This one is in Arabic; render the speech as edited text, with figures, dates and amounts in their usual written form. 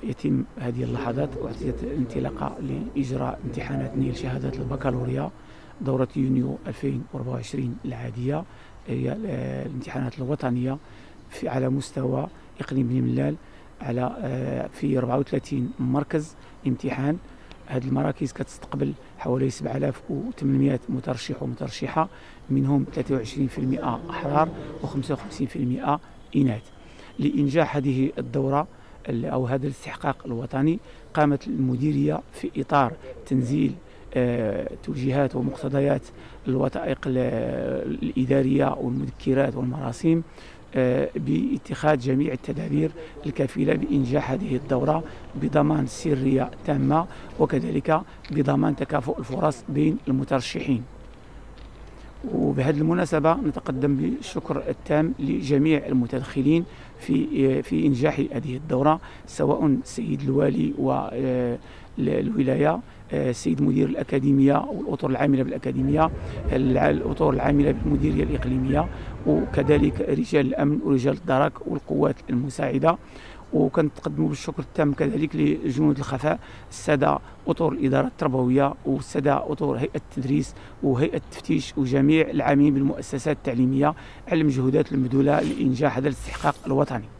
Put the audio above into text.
يتم هذه اللحظات أعطيت الانطلاقة لإجراء امتحانات نيل شهادة البكالوريا دورة يونيو 2024 العادية، هي الامتحانات الوطنية على مستوى إقليم بن ملال في 34 مركز امتحان. هذه المراكز كتستقبل حوالي 7800 مترشح ومترشحة، منهم 23% أحرار و55% إناث. لإنجاح هذه الدورة أو هذا الاستحقاق الوطني قامت المديرية في إطار تنزيل توجيهات ومقتضيات الوثائق الإدارية والمذكرات والمراسيم باتخاذ جميع التدابير الكفيلة بإنجاح هذه الدورة بضمان سرية تامة، وكذلك بضمان تكافؤ الفرص بين المترشحين. وبهذه المناسبة نتقدم بالشكر التام لجميع المتدخلين في إنجاح هذه الدورة، سواء السيد الوالي والولاية، السيد مدير الأكاديمية والأطر العاملة بالأكاديمية، الأطر العاملة بالمديرية الإقليمية، وكذلك رجال الأمن ورجال الدرك والقوات المساعدة. وكنتقدموا بالشكر التام كذلك لجنود الخفاء، السادة أطر الإدارة التربوية والسادة أطر هيئة التدريس وهيئة التفتيش وجميع العاملين بالمؤسسات التعليمية على المجهودات المبذولة لإنجاح هذا الاستحقاق الوطني.